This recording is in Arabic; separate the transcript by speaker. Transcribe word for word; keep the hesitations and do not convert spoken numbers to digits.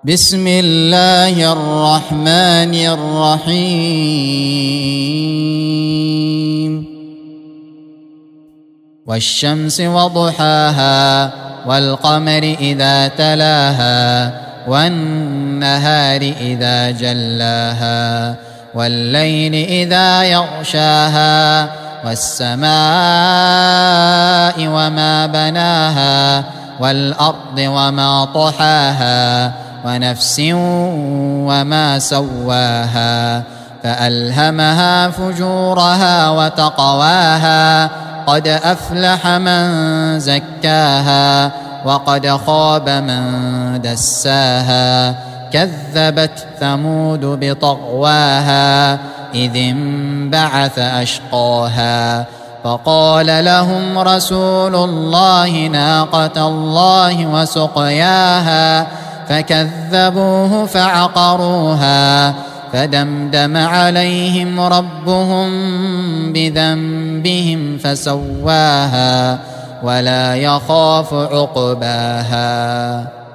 Speaker 1: بسم الله الرحمن الرحيم والشمس وضحاها والقمر إذا تلاها والنهار إذا جلاها والليل إذا يغشاها والسماء وما بناها والأرض وما طحاها ونفس وما سواها فألهمها فجورها وتقواها قد أفلح من زكاها وقد خاب من دساها كذبت ثمود بطغواها إذ انبعث أشقاها فقال لهم رسول الله ناقة الله وسقياها فكذبوه فعقروها فدمدم عليهم ربهم بذنبهم فسواها ولا يخاف عقباها.